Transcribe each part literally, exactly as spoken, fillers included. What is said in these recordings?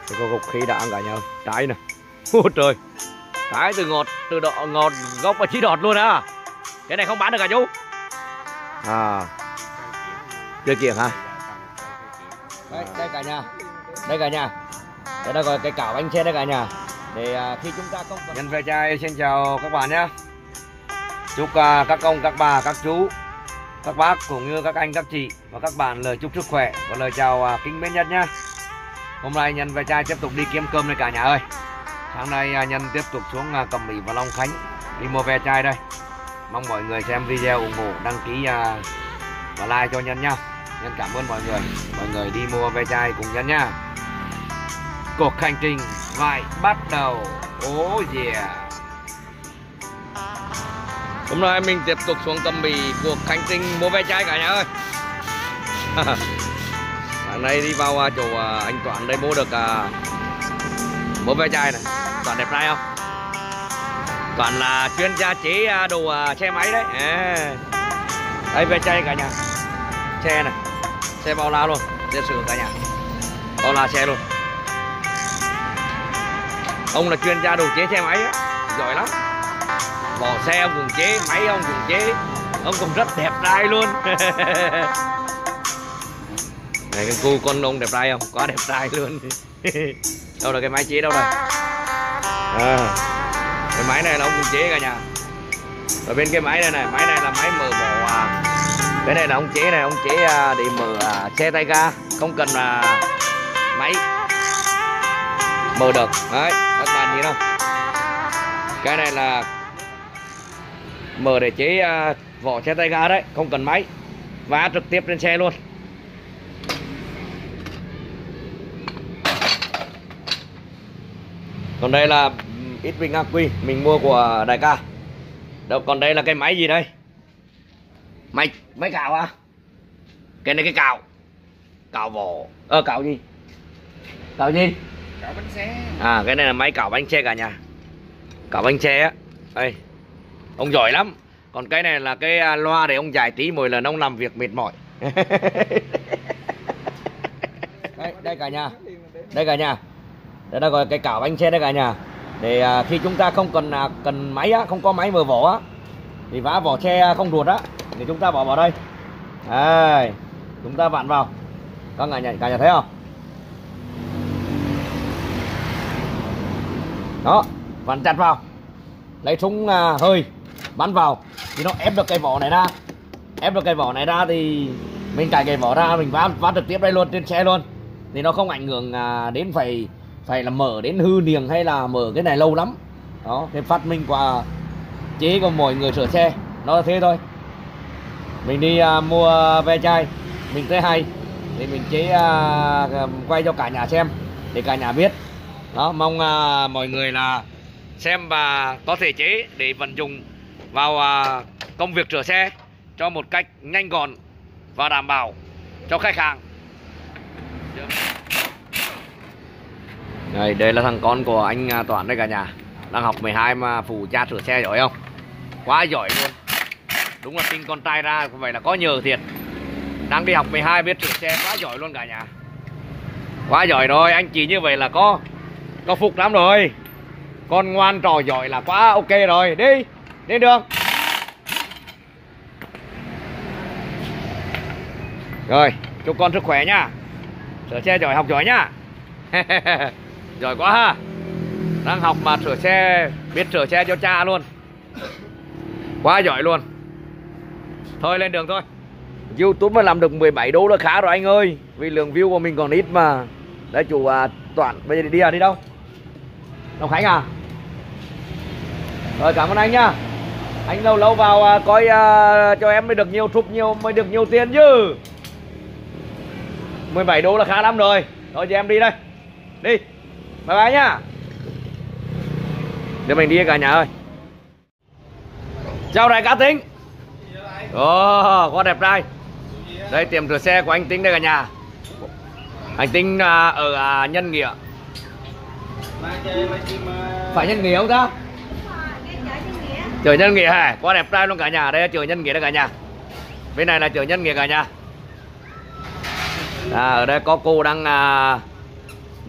Cái cục khí đã ăn cả nhà ơi. Trái nè. Ôi trời. Trái từ ngọt, từ độ ngọt gốc và chí đọt luôn á. Cái này không bán được cả chú. À. Chưa kiện hả? Đây, đây cả nhà. Đây cả nhà. Đây là gọi cái cảo bánh xe đây cả nhà. Để uh, khi chúng ta không nhân ve chai xin chào các bạn nhé. Chúc uh, các ông, các bà, các chú, các bác cũng như các anh, các chị và các bạn lời chúc sức khỏe và lời chào uh, kính mến nhất nhé. Hôm nay nhân ve chai tiếp tục đi kiếm cơm đây cả nhà ơi. Sáng nay uh, nhân tiếp tục xuống uh, Cẩm Mỹ và Long Khánh đi mua ve chai đây. Mong mọi người xem video ủng hộ, đăng ký uh, và like cho nhân nha. Nhân cảm ơn mọi người. Mọi người đi mua ve chai cùng nhân nha. Cuộc hành trình lại bắt đầu. Oh yeah. Hôm nay mình tiếp tục xuống Cẩm Mỹ cuộc hành trình mua ve chai cả nhà ơi. Sáng nay đi vào chỗ anh Toán đây mua được uh, mua ve chai này. Toán đẹp trai không? Toán là chuyên gia chế đồ uh, xe máy đấy. À. Đây ve chai cả nhà. Xe này. Xe bao la luôn. Xe sửa cả nhà. Bao la xe luôn. Ông là chuyên gia đồ chế xe máy á, giỏi lắm. Vỏ xe ông cũng chế, máy ông cũng chế. Ông cũng rất đẹp trai luôn. Này cái cu con ông đẹp trai không? Quá đẹp trai luôn. Đâu là cái máy chế đâu đây? À, cái máy này là ông cũng chế cả nhà. Ở bên cái máy này này, máy này là máy mở vỏ à. Cái này là ông chế này, ông chế để mở à, xe tay ga, không cần là máy mở được. Đấy, các bạn nhìn không? Cái này là mở để chế uh, vỏ xe tay ga đấy, không cần máy, vá trực tiếp lên xe luôn. Còn đây là ít bình ắc quy mình mua của đại ca. Đâu, còn đây là cái máy gì đây? Máy máy cào à? Cái này cái cào, cào vỏ, ơ ờ, cào gì? Cào gì? Cào bánh xe. À, cái này là máy cào bánh xe cả nhà. Cào bánh xe á. Đây. Ông giỏi lắm. Còn cái này là cái loa để ông giải trí mỗi lần ông làm việc mệt mỏi. Đây, đây cả nhà. Đây cả nhà. Đây là gọi cái cào bánh xe đây cả nhà. Để khi chúng ta không cần cần máy á, không có máy mở vỏ á, thì vá vỏ xe không ruột á, thì chúng ta bỏ vào đây. Đây. Chúng ta vặn vào. Các nhà cả nhà thấy không? Đó, vặn chặt vào, lấy súng uh, hơi bắn vào thì nó ép được cái vỏ này ra, ép được cái vỏ này ra thì mình cài cái vỏ ra, mình vá vá trực tiếp đây luôn trên xe luôn, thì nó không ảnh hưởng uh, đến phải phải là mở đến hư niềng hay là mở cái này lâu lắm. Đó, cái phát minh qua chế của mọi người sửa xe nó là thế thôi. Mình đi uh, mua ve chai mình thấy hay thì mình chế uh, quay cho cả nhà xem để cả nhà biết. Đó, mong uh, mọi người là xem và có thể chế để vận dụng vào uh, công việc sửa xe cho một cách nhanh gọn và đảm bảo cho khách hàng. Đây, đây là thằng con của anh Toán đây cả nhà. Đang học mười hai mà phụ cha sửa xe giỏi không? Quá giỏi luôn. Đúng là sinh con trai ra vậy là có nhờ thiệt. Đang đi học mười hai biết sửa xe quá giỏi luôn cả nhà. Quá giỏi rồi, anh chị như vậy là có có phục lắm rồi. Con ngoan trò giỏi là quá ok rồi. Đi, đi đường. Rồi, chúc con sức khỏe nhá. Sửa xe giỏi, học giỏi nhá. Giỏi quá ha. Đang học mà sửa xe, biết sửa xe cho cha luôn. Quá giỏi luôn. Thôi lên đường thôi. YouTube mà làm được mười bảy đô là khá rồi anh ơi. Vì lượng view của mình còn ít mà. Đấy chủ à, Toán, bây giờ đi à, đi đâu? Long Khánh à? Rồi cảm ơn anh nhá. Anh lâu lâu vào à, coi à, cho em mới được nhiều sub nhiều mới được nhiều tiền chứ. mười bảy đô là khá lắm rồi. Thôi chị em đi đây. Đi. Bye bye nhá. Để mình đi cả nhà ơi. Chào đại ca Tính. Ồ, oh, quá đẹp trai. Đây tiệm rửa xe của anh Tính đây cả nhà. Anh Tính uh, ở uh, Nhân Nghĩa. Phải Nhân Nghĩa không ta? Chợ Nhân Nghĩa hả? Quá đẹp trai luôn cả nhà. Đây là chợ Nhân Nghĩa đây cả nhà. Bên này là chợ Nhân Nghĩa cả nhà. À, ở đây có cô đang uh,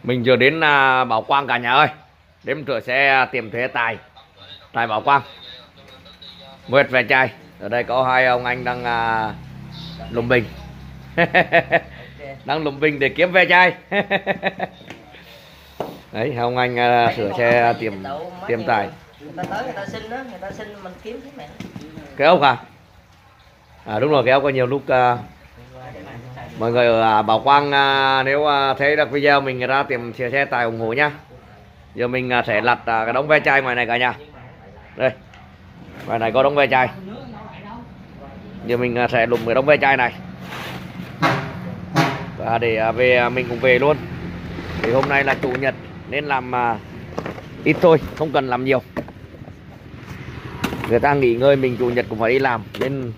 Mình vừa đến à, Bảo Quang cả nhà ơi. Đếm rửa xe tiệm thuế Tài Tài Bảo Quang. Nguyệt về trai. Ở đây có hai ông anh đang à, lùm bình. Đang lùm bình để kiếm ve chai. Đấy, ông anh à, sửa xe tiệm tiệm Tài. Người ta tới người ta xin đó, người ta xin mình kiếm chứ mẹ. Cái ốc à? À đúng rồi, cái ốc có nhiều lúc uh, mọi người ở Bảo Quang uh, nếu uh, thấy được video mình ra tiệm sửa xe Tài ủng hộ nhá. Giờ mình uh, sẽ lặt uh, cái đống ve chai ngoài này cả nhà. Đây, ngoài này có đống ve chai. Giờ mình uh, sẽ lùm cái đống ve chai này và để uh, về uh, mình cũng về luôn. Thì hôm nay là chủ nhật nên làm uh, ít thôi, không cần làm nhiều. Người ta nghỉ ngơi, mình chủ nhật cũng phải đi làm nên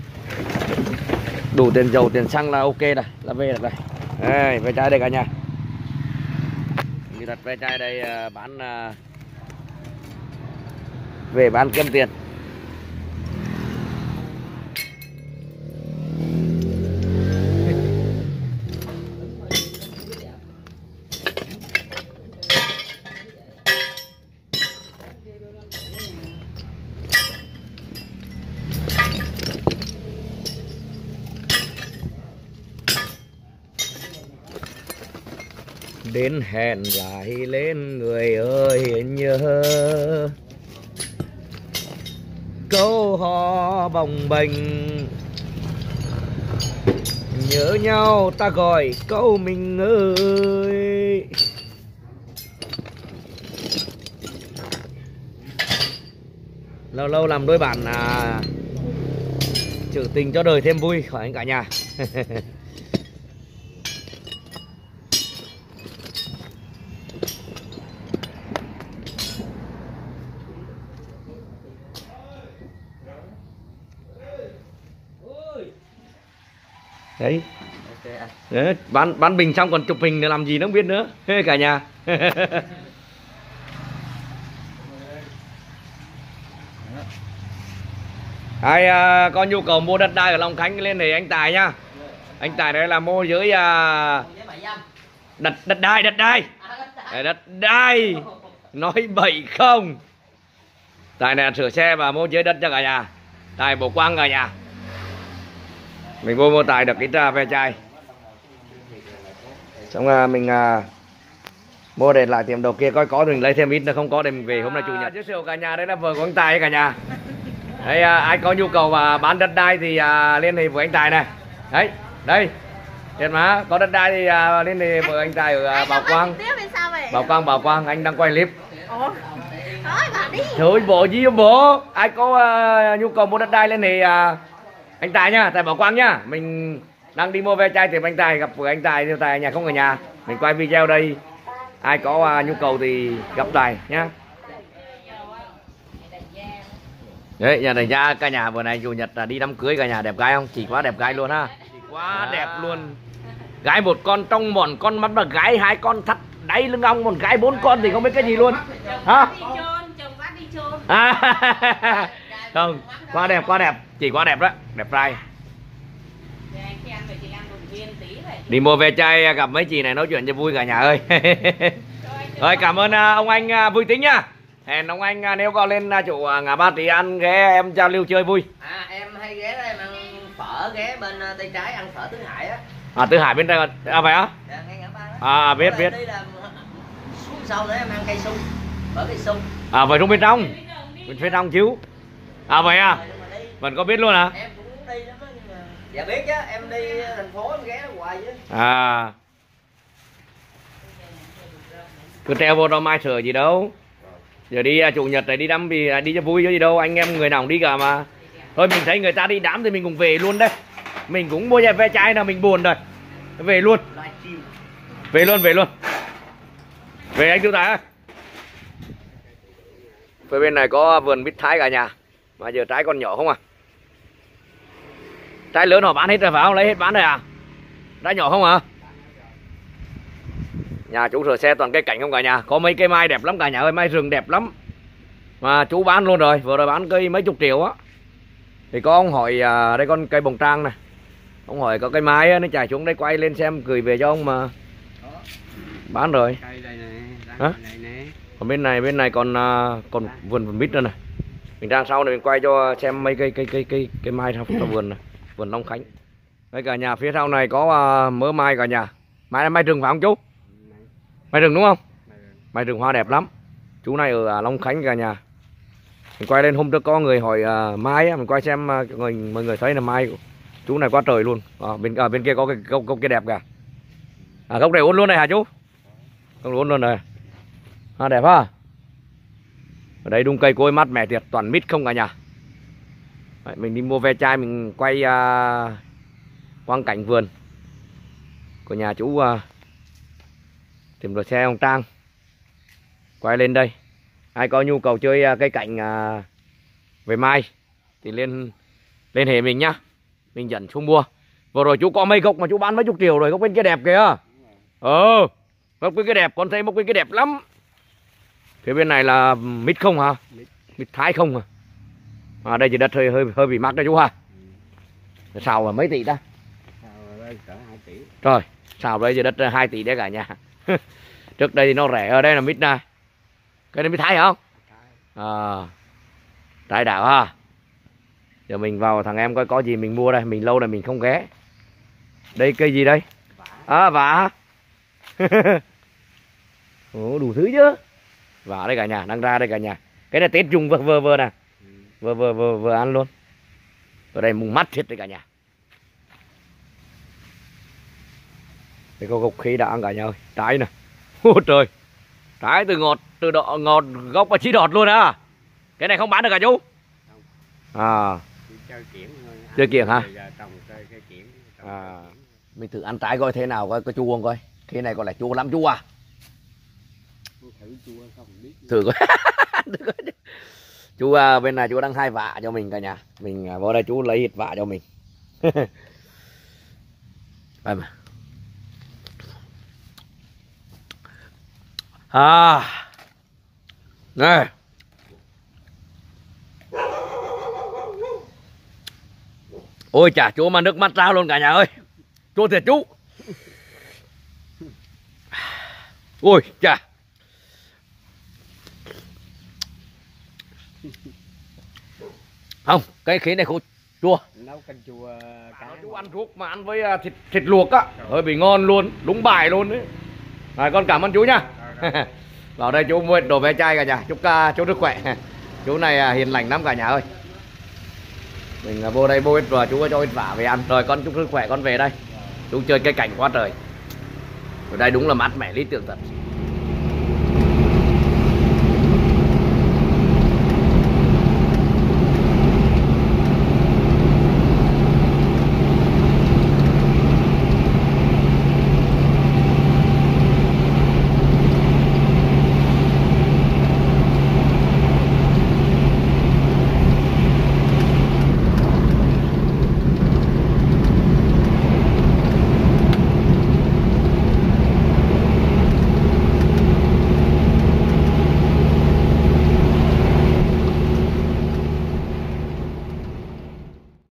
đủ tiền dầu tiền xăng là ok này, là về được rồi. Đây, ve chai đây cả nhà. Mình đặt ve chai đây uh, bán uh, về bán kiếm tiền. Đến hẹn lại lên người ơi nhớ câu hò bồng bềnh, nhớ nhau ta gọi câu mình ơi. Lâu lâu làm đôi bản à, trữ tình cho đời thêm vui khỏi anh cả nhà. Đấy. Okay, Đấy, bán bán bình xong còn chụp hình để làm gì nó không biết nữa cả nhà. Ai à, có nhu cầu mua đất đai ở Long Khánh lên để anh Tài nhá. Anh Tài đây là môi giới à, đất đất đai đất đai à, đất đai nói bậy không. Tài này là sửa xe và môi giới đất cho cả nhà. Tài Bảo Quang cả nhà. Mình vô mua Tài được ít uh, ve chai. Xong uh, mình uh, mua để lại tiệm đầu kia coi có thì mình lấy thêm ít, nữa không có để mình về hôm nay chủ nhật. Giới thiệu cả nhà, đây là vợ của anh Tài cả nhà. Đây, uh, ai có nhu cầu uh, bán đất đai thì uh, liên hệ với anh Tài này. Đấy, đây. Tiền má, có đất đai thì uh, liên hệ với anh Tài ở uh, Bảo Quang. Bảo Quang, Bảo Quang, anh đang quay clip. Ủa? Thôi bà đi. Thôi bộ gì bố. Ai có uh, nhu cầu mua đất đai liên hệ uh, anh Tài nhá, Tài Bảo Quang nhá. Mình đang đi mua ve chai thì anh Tài, gặp với anh Tài thì Tài nhà không ở nhà. Mình quay video đây. Ai có uh, nhu cầu thì gặp Tài nhá. Đấy, nhà này ra cả nhà vừa này chủ nhật là đi đám cưới cả nhà, đẹp gái không? Chỉ quá đẹp gái luôn ha. Quá đẹp luôn. Gái một con trong một con mắt là gái hai con thắt đáy lưng ong, một gái bốn con thì không biết cái gì luôn. Hả? À, không, quá đẹp, quá đẹp, chỉ quá đẹp đó, đẹp trai. Đi mua ve chai gặp mấy chị này nói chuyện cho vui cả nhà ơi. Rồi cảm ơn ông anh vui tính nhá. Hẹn ông anh nếu có lên chỗ ngã Ba Trì ăn ghé em giao lưu chơi vui. À em hay ghé đây ăn phở, ghé bên tay trái ăn phở Tứ Hải á. À Tứ Hải bên đây à phải á? Dạ, ngay ngã ba đó. À biết biết. Đi là xuống sau đấy em ăn cây sung, phở cây sung. À vậy trong bên trong. Bên phía trong chiếu. À vậy à? Mình có biết luôn hả? Em cũng muốn đi lắm đó nhưng mà dạ biết chứ, em đi thành phố em ghé hoài chứ. À. Cứ treo vô đó mai sửa gì đâu. Giờ đi chủ nhật này đi đám vì đi cho vui chứ gì đâu, anh em người nào cũng đi cả mà. Thôi mình thấy người ta đi đám thì mình cũng về luôn đây. Mình cũng mua ve chai nào mình buồn rồi. Về luôn. Về luôn, về luôn. Về anh Tư Tài ơi. Phía bên này có vườn mít thái cả nhà. Mà giờ trái còn nhỏ không à? Trái lớn họ bán hết rồi phải không? Lấy hết bán rồi à? Trái nhỏ không à? Nhà chú sửa xe toàn cây cảnh không cả nhà. Có mấy cây mai đẹp lắm cả nhà ơi, mai rừng đẹp lắm. Mà chú bán luôn rồi, vừa rồi bán cây mấy chục triệu á. Thì có ông hỏi à, đây con cây bồng trang này. Ông hỏi có cây mai á, nó chạy xuống đây quay lên xem gửi về cho ông mà. bán rồi. Cây đây nè, Hả? đây nè. Còn bên này bên này còn uh, còn vườn vườn mít nữa này. Mình đang sau này mình quay cho xem mấy cây cây cây cây cây mai trong trong vườn này, vườn Long Khánh. Đây cả nhà phía sau này có uh, mớ mai cả nhà. Mai là mai rừng phải không chú? Mai rừng đúng không? Mai rừng hoa đẹp lắm. Chú này ở uh, Long Khánh cả nhà. Mình quay lên hôm trước có người hỏi uh, mai á, mình quay xem uh, người mọi người thấy là mai chú này quá trời luôn. À, bên à, bên kia có cái gốc gốc kia đẹp cả. À, gốc này ôn luôn này hả chú? Gốc ôn luôn này. À, đẹp ha. Ở đây đung cây cối mát mẻ thiệt, toàn mít không cả nhà. Đấy, mình đi mua ve chai mình quay uh, quang cảnh vườn của nhà chú uh, tìm được xe ông Trang. Quay lên đây. Ai có nhu cầu chơi uh, cây cảnh uh, về mai thì lên lên hệ mình nhá. Mình dẫn xuống mua. Vừa rồi chú có mấy gốc mà chú bán mấy chục triệu rồi, gốc bên kia đẹp kìa. Ờ, gốc bên kia đẹp, con thấy gốc bên kia đẹp lắm. Phía bên này là mít không hả? Mít Thái không hả? À, đây chỉ đất hơi hơi hơi bị mắc đấy chú ha. Xào là mấy tỷ ta? Rồi, xào đây chỉ đất hai tỷ đấy cả nhà. Trước đây thì nó rẻ, ở đây là mít này. Cái này mít Thái hả không? À, Thái đảo ha. Giờ mình vào thằng em coi có gì mình mua đây, mình lâu rồi mình không ghé. Đây cây gì đây? À, vả. Ồ, đủ thứ chứ. Vả đây cả nhà, đang ra đây cả nhà. Cái này Tết dùng vừa vừa vừa nè. Vừa vừa vừa vừa ăn luôn. Ở đây mùng mắt hết đây cả nhà. Đây có gốc khí đã ăn cả nhà ơi. Trái nè. Ôi trời. Trái từ ngọt, từ đọ, ngọt gốc và chỉ đọt luôn á. Cái này không bán được cả chú? À. Chơi kiểng hả? À, mình thử ăn trái coi thế nào coi có chua không coi. Cái này còn là chua lắm chú à. Thử coi. Chú à, bên này chú đang hai vạ cho mình cả nhà. Mình à, vào đây chú lấy ít vạ cho mình. Đây mà. À. Này. Ôi chà, chú mà nước mắt ra luôn cả nhà ơi. Chua thiệt chú. Ôi chà. Không, cái khí này khô chua. Nấu canh chua cá. Chú ăn thuốc mà ăn với thịt thịt luộc á, hơi bị ngon luôn, đúng bài luôn đấy. Rồi con cảm ơn chú nhá. Vào đây chú mua đồ ve chai cả nhà, chúc uh, chú sức khỏe. Chú này uh, hiền lành lắm cả nhà ơi. Mình uh, vô đây mua ít rồi chú cho ít vả về ăn. Rồi con chúc sức khỏe con về đây. Chú chơi cây cảnh quá trời. Ở đây đúng là mát mẻ lý tưởng thật.